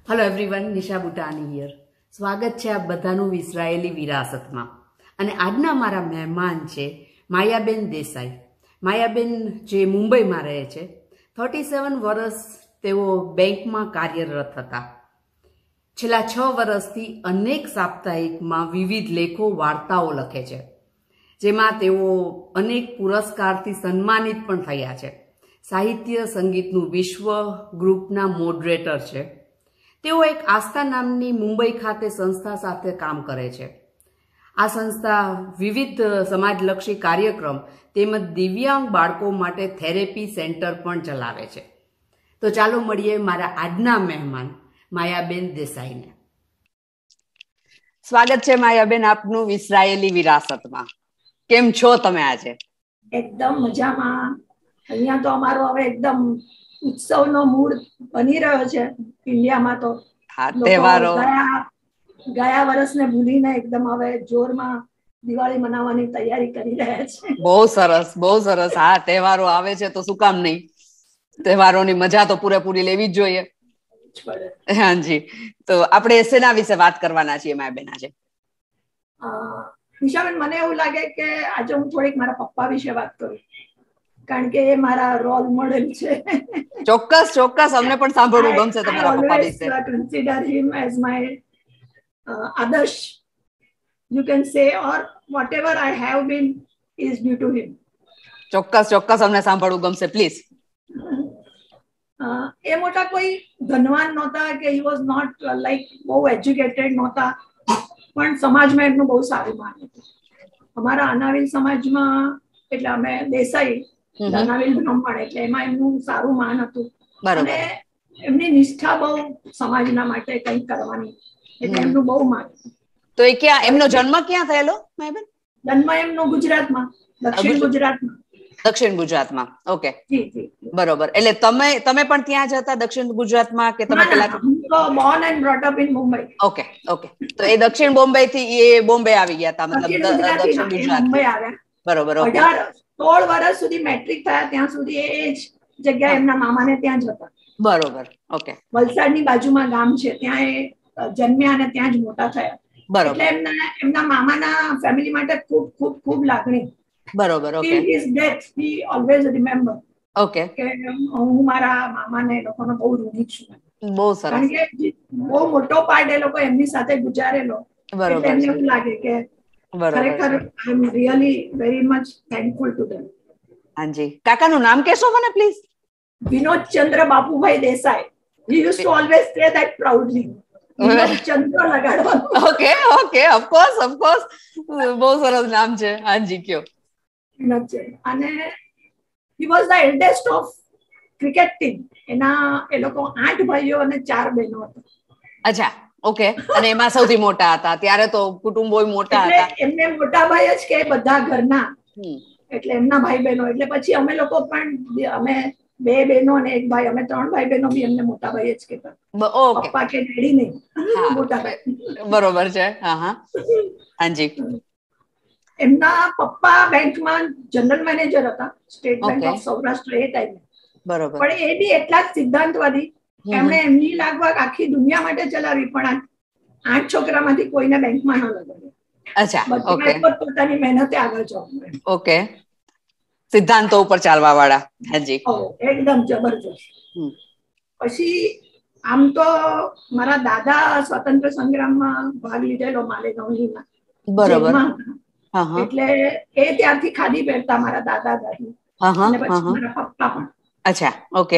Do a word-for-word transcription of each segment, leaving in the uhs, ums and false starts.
Hello everyone, Nisha Butani here. સ્વાગત છે આપ બધાનું વિસરાયેલી વિરાસતમાં. અને આજના મારા મહેમાન છે માયાબેન દેસાઈ. માયાબેન જે મુંબઈમાં રહે છે. થર્ટી સેવન વર્ષ તેઓ બેંકમાં કાર્યરત હતા. છેલ્લા છ વર્ષથી અનેક સાપ્તાહિકમાં વિવિધ લેખો વાર્તાઓ લખે છે, જેમાં તેઓ અનેક પુરસ્કારથી સન્માનિત પણ થયા છે. સાહિત્ય સંગીતનું વિશ્વ ગ્રુપના મોડરેટર છે. તેઓ એક આસ્થા નામની મુંબઈ ખાતે સંસ્થા સાથે કામ કરે છે. આ સંસ્થા વિવિધ સમાજલક્ષી કાર્યક્રમ તેમજ દિવ્યાંગ બાળકો માટે થેરેપી સેન્ટર પણ ચલાવે છે. તો ચાલો મળીએ મારા આજના મહેમાન માયાબેન દેસાઈને. સ્વાગત છે માયાબેન આપનું વિસરાયેલી વિરાસતમાં. કેમ છો તમે આજે? એકદમ મજામાં. અહીંયા તો અમારો હવે એકદમ ઉત્સવનો મૂડ બની રહ્યો છે. ઇન્ડિયામાં તો તહેવારો ગયા ગયા વર્ષને ભૂલીને એકદમ હવે જોરમાં દિવાળી મનાવવાની તૈયારી કરી રહ્યા છે. બહુ સરસ, બહુ સરસ. હા, તહેવારો આવે છે તો શું કામ નહીં, તહેવારોની મજા તો પૂરેપૂરી લેવી જ જોઈએ. હાજી, તો આપણે શેના વિશે વાત કરવાના છીએ માયાબેન આજે? નિશાબેન, મને એવું લાગે કે આજે હું થોડીક મારા પપ્પા વિશે વાત કરું, કારણ કે એ મારા રોલ મોડેલ છે. ચોક્કસ ચોક્કસ, અમને પણ સાંભળવું ગમશે તમારા પપ્પા વિશે. I consider him as my uh, આદર્શ, you can say, or whatever I have been is due to him. ચોક્કસ ચોક્કસ, અમને સાંભળવું ગમશે, પ્લીઝ. એ મોટા કોઈ ધનવાન નહોતા કે he was not uh, like બહુ એજ્યુકેટેડ નહોતા, પણ સમાજમાં એમનું બહુ સારું માન હતું. અમારા અનાવિલ સમાજમાં, એટલે અમે દેસાઈ અનાવિલ બ્રાહ્મણ, એટલે એમાં એમનું સારું માન હતું. અને એમની નિષ્ઠા બહુ સમાજના માટે કંઈક કરવાની, એટલે એમનું બહુ માન હતું. તો એ ક્યાં, એમનો જન્મ ક્યાં થયેલો માયાબેન? જન્મ એમનો ગુજરાતમાં, દક્ષિણ ગુજરાતમાં. દક્ષિણ ગુજરાતમાં, ઓકે. જી જી, બરોબર. એટલે તમે તમે પણ ત્યાં જ હતા દક્ષિણ ગુજરાતમાં કે તમે પેલા? Born and brought up in Mumbai. Okay okay. તો એ દક્ષિણ બોમ્બે થી એ બોમ્બે આવી ગયા હતા, મતલબ દક્ષિણ ગુજરાત મુંબઈ આવ્યા. બરોબર. ઓકે. સોળ વર્ષ સુધી મેટ્રિક થયા ત્યાં સુધી એ જ જગ્યાએ એમના મામાને ત્યાં જ હતા. બરોબર. ઓકે. વલસાડની બાજુમાં ગામ છે, ત્યાં એ જન્મ્યા અને ત્યાં જ મોટા થયા. બરોબર. એટલે એમના એમના મામાના ફેમિલી માટે ખૂબ ખૂબ ખૂબ લાગણી. બરોબર. Okay. Till his death he always remember. Okay. કે હું મારા મામાને લોકોનો બહુ ઋણી છું. બહુ સરસ. કારણ કે બહુ મોટો પાર્ટ એ લોકો એમની સાથે ગુજારેલો. એટલે એમને એવું લાગે કે ખરેખર I am really very much thankful to them. હાજી. કાકાનું નામ કહેશો મને પ્લીઝ? વિનોદ ચંદ્ર Bapubhai Desai. He used to always say that proudly. Vinod Chandra લગાડવાનું. Okay okay, of course of course, બહુ સરસ નામ છે. હાજી, કયો. અને he was the eldest of cricket team. એના એ લોકો આઠ ભાઈઓ અને ચાર બહેનો હતા. અચ્છા, ઓકે. અને એમાં સૌથી મોટા હતા. ત્યારે તો કુટુંબો મોટા હતા. એમને મોટા ભાઈ જ કે બધા ઘરના, એટલે એમના ભાઈ બહેનો. એટલે પછી અમે લોકો પણ, અમે બે બહેનો અને એક ભાઈ, અમે ત્રણ ભાઈ બહેનો બી એમને મોટા ભાઈ જ કહેતા. પપ્પા કે ડેડી નહીં, મોટા ભાઈ. બરોબર છે. હા હા, હાજી. એમના પપ્પા બેંકમાં જનરલ મેનેજર હતા, સ્ટેટ બેંક ઓફ સૌરાષ્ટ્ર એ ટાઈમે. બરોબર. પણ એ બી એટલા જ સિદ્ધાંતવાદી. એમણે એમની લાગવગ આખી દુનિયા માટે ચલાવી, પણ આઠ છોકરામાંથી કોઈને બેંકમાં ન લગાડ્યા. અચ્છા, ઓકે. પોતાની મહેનતે આગળ જવાનું. ઓકે. સિદ્ધાંતો ઉપર ચાલવા વાળા. હાજી, એકદમ જબરજસ્ત. પછી આમ તો મારા દાદા સ્વતંત્ર સંગ્રામમાં ભાગ લીધેલો માલેગાંવમાં. બરોબર. એટલે એ ત્યારથી ખાદી પહેરતા મારા દાદા દાદી. અને પછી મારા પપ્પા પણ. અચ્છા, ઓકે.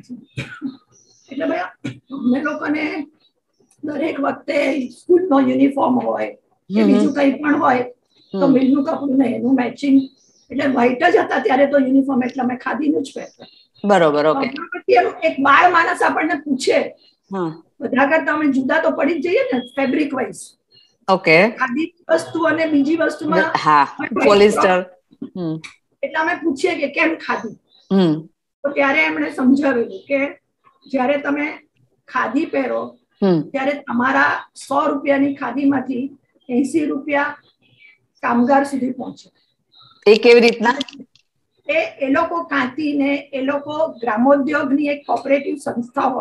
એટલે ભાઈ અમને લોકોને દરેક વખતે સ્કૂલનો યુનિફોર્મ હોય કે બીજું કંઈ પણ હોય તો મિલનું કપડું ને એનું મેચિંગ, એટલે વ્હાઈટ જ હતા ત્યારે તો યુનિફોર્મ, એટલે અમે ખાદીનું જ પહેરતા. બરોબર. ઓકે. એક બાળ માણસ આપણને પૂછે, બધા કરતા અમે જુદા તો પડી જ જઈએ ને ફેબ્રિક વાઇઝ. ઓકે. ખાદી વસ્તુ અને બીજી વસ્તુમાં હા, પોલિસ્ટર. એટલે અમે પૂછીએ કે કેમ ખાદી. તો ત્યારે એમણે સમજાવેલું કે જ્યારે તમે ખાદી પહેરો ત્યારે તમારા સો રૂપિયાની ખાદીમાંથી એસી રૂપિયા કામગાર સુધી પહોંચે. એ કેવી રીતના? એ એ લોકો કાંતીને એ લોકો ગ્રામોદ્યોગની એક કોઓપરેટિવ સંસ્થા હોય,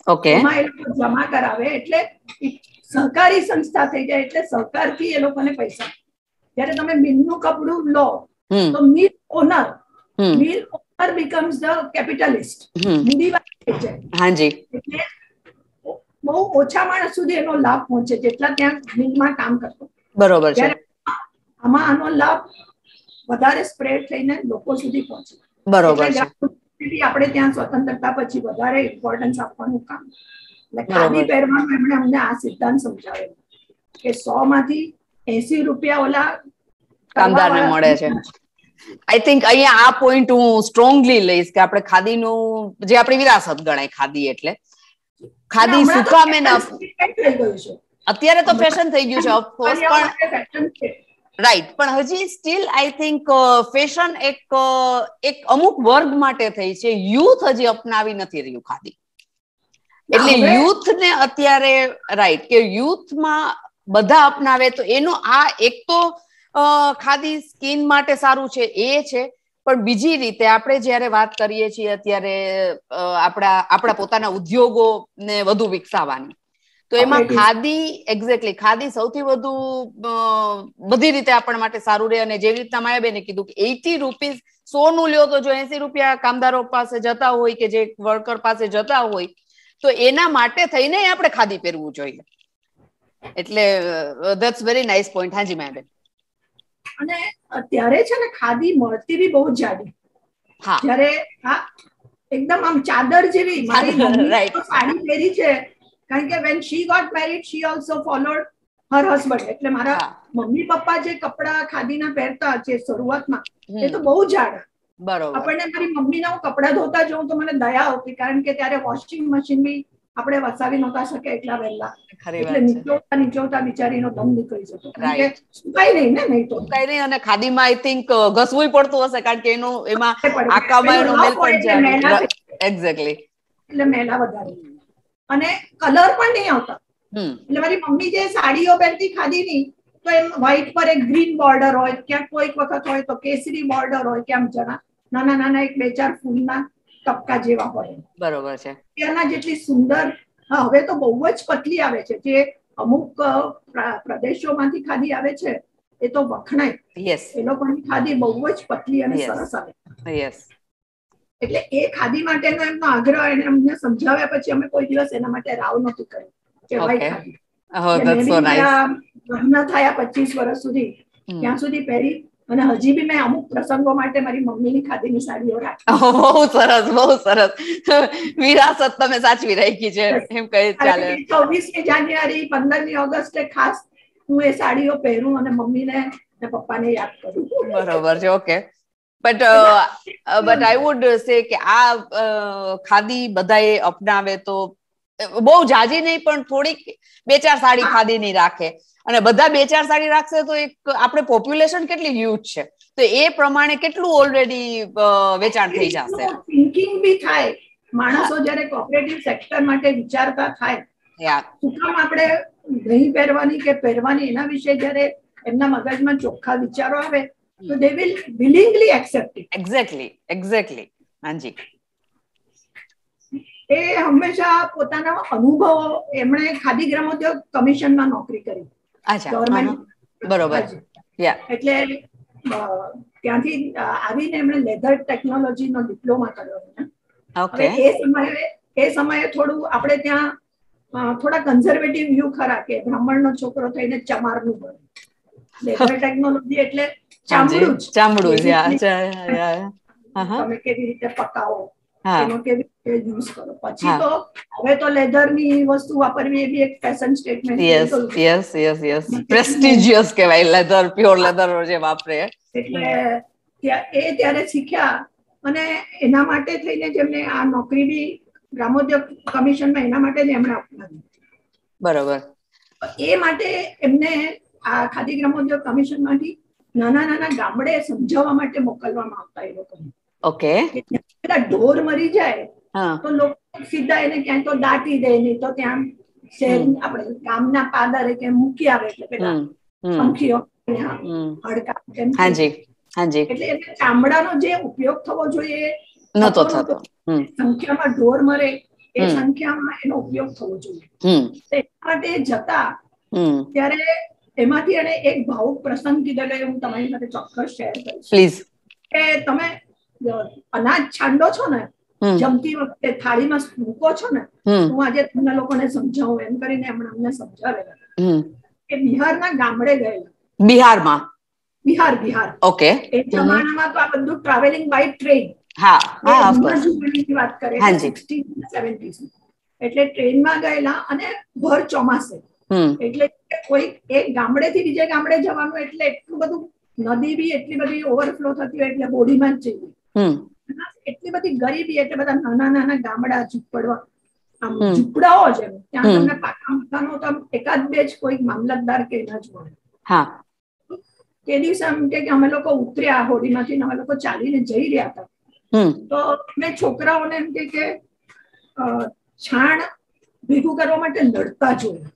ઓકે, એમાં એ લોકો જમા કરાવે એટલે સહકારી સંસ્થા થઈ જાય, એટલે સહકારથી એ લોકોને પૈસા. જયારે તમે મિલનું કપડું લો તો mill owner mill owner becomes the capitalist, મૂડીવાળો છે. હાજી, એટલે બહુ ઓછા માણસ સુધી એનો લાભ પહોંચે જેટલા ત્યાં મિલમાં કામ કરતો. બરોબર છે. આમાં આનો લાભ વધારે સ્પ્રેડ થઈને લોકો સુધી પહોંચે. બરોબર છે. આપણે ત્યાં સ્વતંત્રતા પછી વધારે ઇમ્પોર્ટન્સ આપવાનું કામ. એટલે ખાદી પહેરવાનું એમણે અમને આ સિદ્ધાંત સમજાવેલો કે સો માંથી એસી રૂપિયા ઓલા કામદારને મળે છે. આઈ થિંક અહીંયા આ પોઈન્ટ હું સ્ટ્રોંગલી લઈશ કે આપણે ખાદીનું જે આપણી વિરાસત ગણાય, ખાદી એટલે ખાદી સુકામે ના અત્યારે તો ફેશન થઈ ગયું છે ઓફકોર્સ, પણ રાઈટ, પણ હજી સ્ટીલ આઈ થિંક ફેશન એક એક અમુક વર્ગ માટે થઈ છે, યુથ હજી અપનાવી નથી રહ્યું ખાદી. એટલે યુથ ને અત્યારે રાઈટ કે યુથમાં બધા અપનાવે તો એનો આ એક તો ખાદી સ્કિન માટે સારું છે એ છે, પણ બીજી રીતે આપણે જયારે વાત કરીએ છીએ અત્યારે આપણા આપણા પોતાના ઉદ્યોગો ને વધુ વિકસાવવાની, તો એમાં ખાદી એક્ઝેક્ટલી ખાદી સૌથી વધુ બધી રીતે આપણા માટે સારું રહે. અને જેવી રીતના માયાબેને કીધું કે એટી રૂપીઝ સો નું લ્યો તો જો એસી રૂપિયા કામદારો પાસે જતા હોય કે જે વર્કર પાસે જતા હોય તો એના માટે થઈને આપણે ખાદી પહેરવું જોઈએ. એટલે ધેટ્સ વેરી નાઇસ પોઈન્ટ. હાજી માયાબેન. અને અત્યારે છે ને ખાદી મળતી બી બહુ જાડી. હા, જ્યારે હા એકદમ આમ ચાદર જેવી મારી મમ્મી તો સાડી પહેરી છે, કારણ કે when she got married she also followed her husband. એટલે મારા મમ્મી પપ્પા જે કપડા ખાદીના પહેરતા છે શરૂઆતમાં એ તો બહુ જાડા. બરોબર. આપણને મારી મમ્મીના હું કપડા ધોતા જોઉં તો મને દયા આવતી, કારણ કે ત્યારે વોશિંગ મશીન બી આપણે વસાવી નહોતા શકે એટલા વહેલા, એટલે નીચોવતા નીચોવતા બિચારીનો દમ નીકળી જતો, કારણ કે સુકાઈ નહીં ને. નહીં તો સુકાઈ નહીં. અને ખાદીમાં આઈ થિંક ઘસવું પડતું હશે, કારણ કે એનું એમાં આકામાં એનો મેલ પણ જાય. એક્ઝેક્ટલી. એટલે મેલા વધારે અને કલર પણ નહીં આવતા. એટલે મારી મમ્મી જે સાડીઓ પહેરતી ખાદીની તો એમ વ્હાઈટ પર એક ગ્રીન બોર્ડર હોય, ક્યાંક કોઈક વખત હોય તો કેસરી બોર્ડર હોય, કે આમ જણા નાના નાના એક બે ચાર ફૂલના ટપકા જેવા હોય. બરોબર છે. ત્યાંના જેટલી સુંદર, હવે તો બહુ જ પતલી આવે છે. જે અમુક પ્રદેશોમાંથી ખાદી આવે છે એ તો વખણાય. યસ. એ લોકોની ખાદી બહુ જ પતલી અને સરસ આવે. યસ. એટલે એ ખાદી માટેનો એમનો આગ્રહ એને અમને સમજાવ્યા પછી અમે કોઈ દિવસ એના માટે રાવ નહોતું કર્યું કે ભાઈ ખાદી. લગ્ન થયા પચીસ વર્ષ સુધી ત્યાં સુધી પહેરી, અને હજી બી મેં અમુક પ્રસંગો માટે મારી મમ્મીની ખાદીની સાડીઓ રાખી. બહુ સરસ, બહુ સરસ. વિરાસત તમે સાચવી રાખી છે એમ કહી ચાલે. છવ્વીસમી જાન્યુઆરી, પંદરમી ઓગસ્ટે ખાસ હું એ સાડીઓ પહેરું અને મમ્મીને ને પપ્પાને યાદ કરું. બરોબર છે. Okay. But but I would say કે આ ખાદી બધાએ અપનાવે તો બહુ જાજી નહીં, પણ થોડીક બે ચાર સાડી ખાદીની રાખે, અને બધા બે ચાર સાડી રાખશે તો એક આપણે પોપ્યુલેશન કેટલી હ્યુજ છે, તો એ પ્રમાણે કેટલું ઓલરેડી વેચાણ થઈ જશે. થિંકિંગ બી થાય. માણસો જયારે કોઓપરેટિવ સેક્ટર માટે વિચારતા થાય, શું કામ આપણે નહીં પહેરવાની કે પહેરવાની, એના વિશે જયારે એમના મગજમાં ચોખ્ખા વિચારો આવે તો they will willingly accept it. Exactly, exactly. હાજી. એ હંમેશા પોતાના અનુભવો, એમણે ખાદી ગ્રામોદ્યોગ કમિશનમાં નોકરી કરી. અચ્છા. ગવર્મેન્ટ. બરોબર. એટલે ત્યાંથી આવીને એમણે લેધર ટેકનોલોજીનો ડિપ્લોમા કર્યો. ઓકે. એ સમયે એ સમયે થોડું આપણે ત્યાં થોડા કન્ઝર્વેટિવ વ્યૂ ખરા કે બ્રાહ્મણનો છોકરો થઈને ચમારનું બને. લેધર ટેકનોલોજી એટલે ચામડું જ. ચામડું જ. તમે કેવી રીતે પકાવો, એનો કેવી રીતે યુઝ કરો. પછી તો હવે તો લેધર ની વસ્તુ વાપરવી એ બી એક fashion statement. Yes yes yes yes. Prestigious કહેવાય લેધર, પ્યોર લેધર જે વાપરે. એટલે એ ત્યારે શીખ્યા, અને એના માટે થઈને જેમને આ નોકરી બી ગ્રામોદ્યોગ કમિશનમાં એના માટે જ એમણે અપનાવી. બરોબર. એ માટે એમને આ ખાદી ગ્રામોદ્યોગ કમિશન માંથી નાના નાના ગામડે સમજાવવા માટે મોકલવામાં આવતા એ લોકોને. ઓકે. પેલા ઢોર મરી જાય તો લોકો સીધા એને ક્યાંય તો દાટી દે, નહીં તો ત્યાં શહેર આપણે ગામના પાદરે કે મૂકી આવે. એટલે પેલા પંખીઓ હડકા. હાજી હાજી. એટલે એને ચામડાનો જે ઉપયોગ થવો જોઈએ નતો થતો. સંખ્યામાં ઢોર મરે એ સંખ્યામાં એનો ઉપયોગ થવો જોઈએ. એટલા માટે જતા ત્યારે એમાંથી એને એક ભાવુક પ્રસંગ કીધેલો, હું તમારી સાથે ચોક્કસ શેર કરીશ. પ્લીઝ. કે તમે અનાજ છાંડો છો ને જમતી વખતે થાળીમાં મૂકો છો ને, હું આજે તમને લોકોને સમજાવું એમ કરીને એમણે અમને સમજાવેલા કે બિહારના ગામડે ગયેલા. બિહારમાં? બિહાર બિહાર ઓકે. એ જમાનામાં તો આ બધું ટ્રાવેલિંગ બાય ટ્રેન. હા હા, ઓફ કોર્સ. વાત કરે સિક્સટીન સેવન્ટીઝ. એટલે ટ્રેનમાં ગયેલા અને ભર ચોમાસે. એટલે કોઈ એક ગામડેથી બીજે ગામડે જવાનું એટલે એટલું બધું, નદી બી એટલી બધી ઓવરફ્લો થતી હોય એટલે બોડીમાં જ જઈએ. એટલી બધી ગરીબી એટલે બધા નાના નાના ગામડા ઝૂંપડવા આમ ઝૂંપડાઓ છે. ત્યાં તમને પાકા મકાનો તો એકાદ બે જ કોઈ મામલતદાર કે એના જ મળે. હા. તે દિવસે એમ કે અમે લોકો ઉતર્યા હોડીમાંથી, અમે લોકો ચાલીને જઈ રહ્યા હતા. તો મેં છોકરાઓને એમ કે છાણ ભેગું કરવા માટે લડતા જોયા.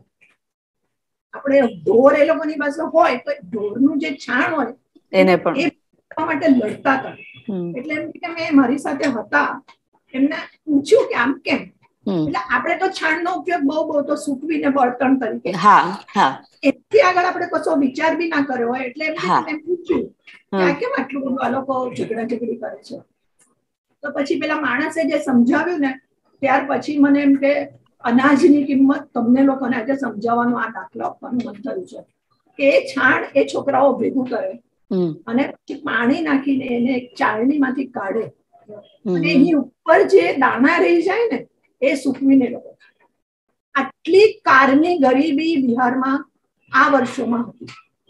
આપણે ઢોર એ લોકોની પાસે હોય તો ઢોરનું જે છાણ હોય એને પણ એ માટે લડતા હતા. એટલે એમ કે મેં મારી સાથે હતા એમને પૂછ્યું કે આમ કેમ. એટલે આપણે તો છાણનો ઉપયોગ બહુ બહુ તો સૂકવીને બળતણ તરીકે, એથી આગળ આપણે કશો વિચાર બી ના કર્યો હોય. એટલે એમને પૂછ્યું કે આ કેમ આટલું બધું આ લોકો ઝઘડા ઝઘડી કરે છે. તો પછી પેલા માણસે જે સમજાવ્યું ને ત્યાર પછી મને એમ કે અનાજની કિંમત તમને લોકોને આજે સમજાવવાનું આ દાખલો આપવાનું મન થયું છે કે એ છાણ એ છોકરાઓ ભેગું કરે અને પછી પાણી નાખીને એને એક ચાળણીમાંથી કાઢે અને એની ઉપર જે દાણા રહી જાય ને એ સૂકવીને લોકો ખાય. આટલી કારની ગરીબી બિહારમાં આ વર્ષોમાં હતી.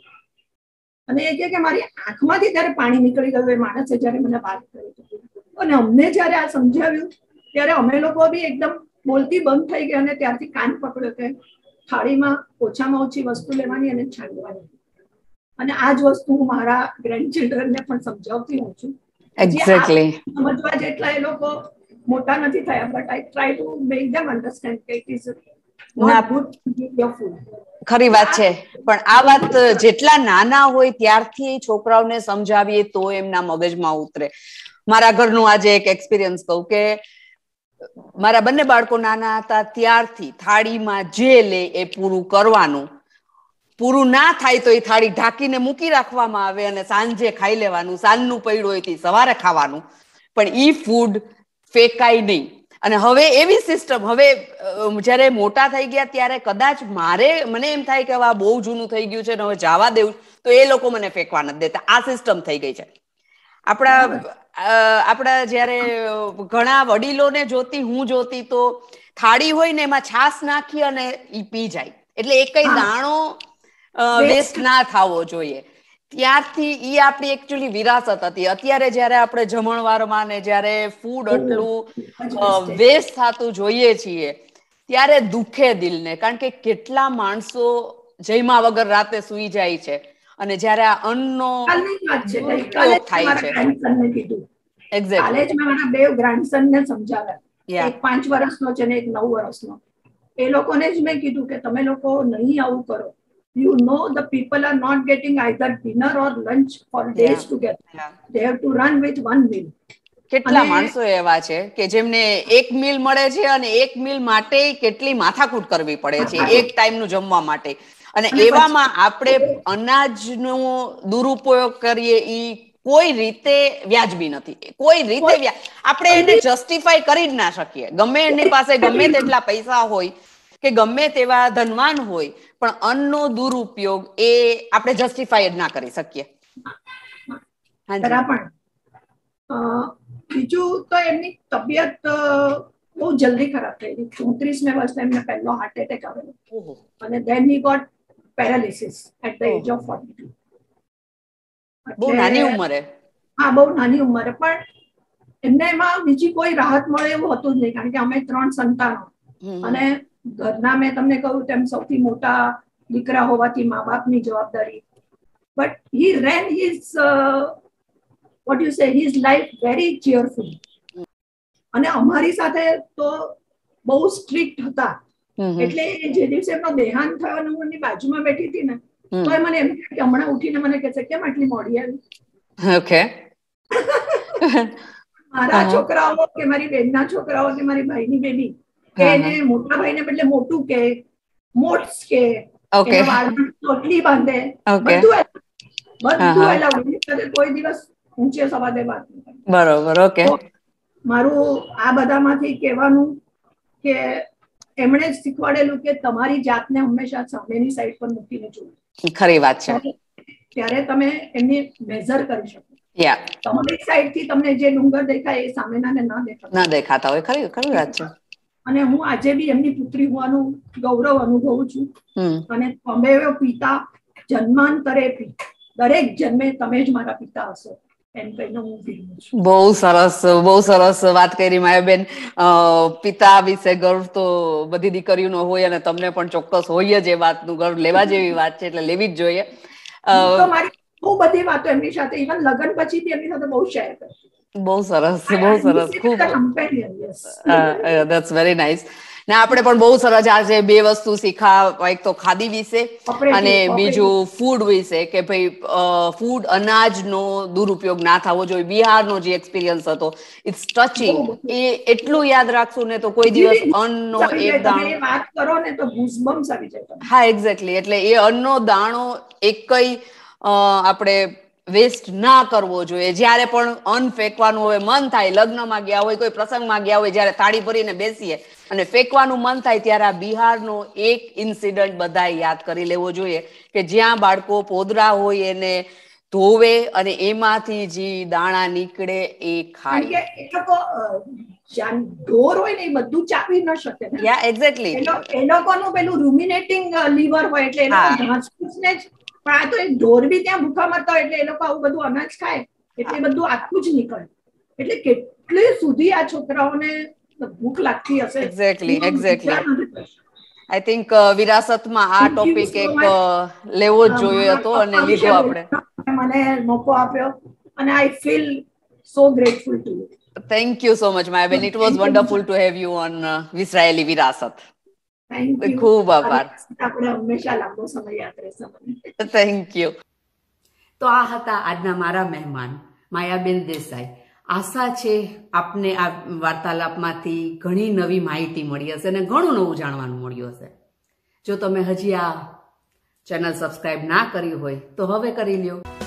અને એ કે મારી આંખમાંથી ત્યારે પાણી નીકળી ગયું એ માણસે જયારે મને વાત કરી. અને અમને જયારે આ સમજાવ્યું ત્યારે અમે લોકો બી એકદમ બોલતી બંધ થઈ ગઈ અને ત્યારથી કાન પકડ્યો કે થાળીમાં ઓછામાં ઓછી વસ્તુ લેવાની અને છાંડવાની. અને આ જ વસ્તુ હું મારા ગ્રેન્ડ ચિલ્ડ્રનને પણ સમજાવતી હોઉં છું. એક્ઝેક્ટલી. સમજવા જેટલા એ લોકો મોટા નથી થયા, but I try to make them understand કે it is not good to give your food. ખરી વાત છે, પણ આ વાત જેટલા નાના હોય ત્યારથી છોકરાઓને સમજાવીએ તો એમના મગજમાં ઉતરે. મારા ઘરનું આજે એક એક્સપિરિયન્સ કહું કે મારા બંને બાળકો નાના હતા ત્યારથી થાળીમાં જે લે એ પૂરું કરવાનું. પૂરું ના થાય તો એ થાળી ઢાંકીને મૂકી રાખવામાં આવે અને સાંજે ખાઈ લેવાનું. સાંજનું પડ્યું હોય તે સવારે ખાવાનું, પણ ઈ ફૂડ ફેંકાય નહીં. અને હવે એવી સિસ્ટમ, હવે જયારે મોટા થઈ ગયા ત્યારે કદાચ મારે મને એમ થાય કે હવે આ બહુ જૂનું થઈ ગયું છે ને હવે જવા દેવું, તો એ લોકો મને ફેંકવા નથી દેતા. આ સિસ્ટમ થઈ ગઈ છે. આપણા આપણા જયારે ઘણા વડીલોને જોતી હું જોતી તો થાળી હોય ને એમાં છાશ નાખી અને ઈ પી જાય. એટલે એ કઈ દાણો વેસ્ટ ના થવો જોઈએ. ત્યારથી ઈ આપણી એકચ્યુઅલી વિરાસત હતી. અત્યારે જયારે આપણે જમણવારમાં ને જયારે ફૂડ આટલું વેસ્ટ થતું જોઈએ છીએ ત્યારે દુખે દિલને. કારણ કે કેટલા માણસો જમ્યા વગર રાતે સૂઈ જાય છે અને જયારે આ અન્નનો દુરુપયોગ થાય છે. કાલે જ મેં મારા બે ગ્રાન્ડસન ને સમજાવ્યા. એક પાંચ વર્ષનો છે ને એક નવ વર્ષનો. એ લોકોને જ મેં કીધું કે તમે લોકો નહીં આવું કરો. You know the people are not getting either dinner or lunch for days Yeah. together. Yeah. They have to run with one meal. કેટલા માણસો એવા છે કે જેમને એક મીલ મળે છે અને એક મીલ માટે કેટલી માથાકૂટ કરવી પડે છે એક ટાઈમનું જમવા માટે. અને એવામાં આપણે અનાજનો દુરુપયોગ કરીએ ઈ કોઈ રીતે વ્યાજબી નથી. કોઈ રીતે આપણે એને જસ્ટિફાય કરી જ ના શકીએ. ગમે એની પાસે ગમે તેટલા પૈસા હોય કે ગમે તેવા ધનવાન હોય, પણ અન્નનો દુરુપયોગ એ આપણે જસ્ટિફાય જ ના કરી શકીએ. પણ બીજું તો એમની તબિયત બહુ જલ્દી ખરાબ થઈ ગઈ. ચોત્રીસમે વર્ષે એમને પહેલો હાર્ટ એટેક આવેલો અને then he got paralysis at the age of forty two. બહુ નાની ઉંમરે. હા, બહુ નાની ઉંમરે. પણ એમને એમાં બીજી કોઈ રાહત મળે એવું હતું જ નહીં, કારણ કે અમે ત્રણ સંતાનો અને ઘરના મેં તમને કહ્યું તેમ સૌથી મોટા દીકરા હોવાથી મા બાપની જવાબદારી. But he ran his what you say his life very cheerful. અને અમારી સાથે તો બહુ સ્ટ્રિક્ટ હતા. એટલે જે દિવસે એમનો દેહાંત થયો ને હું એમની બાજુમાં બેઠી હતી ને તો મને એમ કે હમણાં ઉઠીને મને કહે છે કેમ આટલી મોડી આવી. ઓકે. મારા છોકરાઓ કે મારી બેનના છોકરાઓ કે મારી ભાઈની બેબી એને મોટા ભાઈને બદલે મોટું કે મોટ્સ કે એના વાળમાં ચોટલી બાંધે, બધું બધું એલાઉડ, કોઈ દિવસ ઊંચે સવાદે વાત નહીં. બરોબર, ઓકે. મારું આ બધામાંથી કહેવાનું કે એમણે જ શીખવાડેલું કે તમારી જાતને હંમેશા સામેની સાઈડ પર મૂકીને જોવું. ખરી વાત છે. ત્યારે તમે એમની મેઝર કરી શકો. તમારી સાઈડ થી તમને જે ડુંગર દેખાય એ સામેનાને ના દેખાતા ના દેખાતા હોય. ખરી ખરી વાત છે. અને હું આજે બી એમની પુત્રી હોવાનું ગૌરવ અનુભવું છું. અને તમે પિતા જન્માંતરે દરેક જન્મે તમે જ મારા પિતા હશો એમ કહીને હું ભીડું છું. બહુ સરસ, બહુ સરસ વાત કરી માયાબેન. પિતા વિશે ગર્વ તો બધી દીકરીઓનો હોય અને તમને પણ ચોક્કસ હોય જ. એ વાતનું ગર્વ લેવા જેવી વાત છે, એટલે લેવી જ જોઈએ. તો મારી બહુ બધી વાતો એમની સાથે, ઇવન લગ્ન પછી બી એમની સાથે બહુ શેર કરી. બહુ સરસ, બહુ સરસ, ખૂબ ધેટ્સ વેરી નાઇસ. ને આપણે પણ બહુ સરસ આજે બે વસ્તુ શીખા, એક તો ખાદી વિશે અને બીજું ફૂડ વિશે, કે ભાઈ ફૂડ અનાજનો દુરુપયોગ ના થવો જોઈએ. બિહારનો જે એક્સપિરિયન્સ હતો, ઇટ્સ ટચિંગ. એ એટલું યાદ રાખશું ને તો કોઈ દિવસ અન્નનો એક દાણો વાત કરો ને તો ગૂઝબમ્સ આવી જાય. હા, એક્ઝેક્ટલી. એટલે એ અન્નનો દાણો એકય આપણે વેસ્ટ ના કરવો જોઈએ. જ્યારે પણ અન્ન ફેંકવાનું હોય, મન થાય, લગ્નમાં ગયા હોય, કોઈ પ્રસંગમાં ગયા હોય, જ્યારે થાળી ભરીને બેસીએ અને ફેંકવાનું મન થાય, ત્યારે આ બિહારનો એક ઇન્સિડન્ટ બધા યાદ કરી લેવો જોઈએ, કે જ્યાં બાળકો પોદરા હોય એને ધોવે અને એમાંથી જે દાણા નીકળે એ ખાય. એ લોકો ઢોર હોય ને એ બધું ચાવી ન શકે. યા એક્ઝેક્ટલી. એ લોકોનું પેલું રૂમિનેટિંગ લીવર હોય, એટલે એ લોકો ઘાસફૂસને જ, પણ આ તો એ ઢોર બી ત્યાં ભૂખા મરતા હોય, એટલે એ લોકો આવું બધું અનાજ ખાય, એટલે બધું આખું જ નીકળે. એટલે કેટલી સુધી આ છોકરાઓને ભૂખ લાગતી હશે. Exactly, exactly. આઈ થિંક વિરાસતમાં આ ટોપિક એક લેવો જ જોઈએ હતો અને લીધો આપણે. મને મોકો આપ્યો અને I feel so grateful to you. Thank you so much, Mayaben. It was wonderful to have you on uh, Visrayeli Virasat. Thank you. ખૂબ આભાર. આપણે હંમેશા લાંબો સમય યાદ રહેશે મને. Thank you. તો આ હતા આજના મારા મહેમાન માયાબેન દેસાઈ. આશા છે આપને આ વાર્તાલાપમાંથી ઘણી નવી માહિતી મળી હશે અને ઘણું નવું જાણવાનું મળ્યું હશે. જો તમે હજી આ ચેનલ સબસ્ક્રાઇબ ના કરી હોય તો હવે કરી લ્યો.